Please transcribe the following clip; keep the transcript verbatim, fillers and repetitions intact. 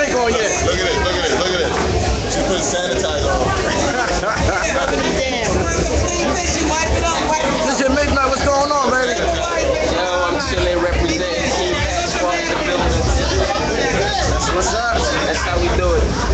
pink on yet. Look at it, look at it, look at it. She put sanitizer on. This your midnight. What's going on, baby? Yo, I'm chilling, representing Team Patch Walk the building. What's up? That's how we do it.